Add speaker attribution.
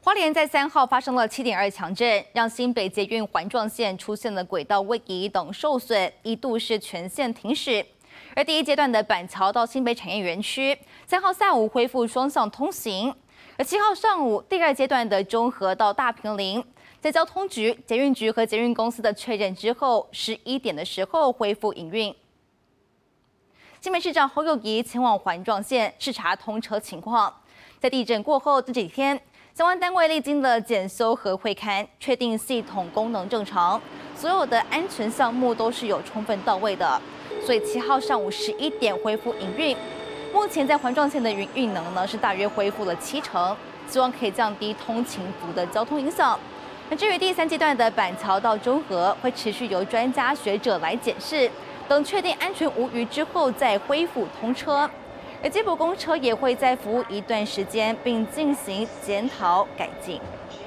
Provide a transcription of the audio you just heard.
Speaker 1: 花莲在3号发生了7.2强震，让新北捷运环状线出现了轨道位移等受损，一度是全线停驶。而第一阶段的板桥到新北产业园区，3号下午恢复双向通行。而7号上午，第二阶段的中和到大坪林，在交通局、捷运局和捷运公司的确认之后，11点的时候恢复营运。新北市长侯友宜前往环状线视察通车情况，在地震过后这几天。相关单位历经了检修和会勘，确定系统功能正常，所有的安全项目都是有充分到位的，所以7号上午11点恢复营运。目前在环状线的运能呢是大约恢复了70%，希望可以降低通勤族的交通影响。那至于第3阶段的板桥到中和，会持续由专家学者来检视，等确定安全无虞之后再恢复通车。而接驳公车也会再服务一段时间，并进行检讨改进。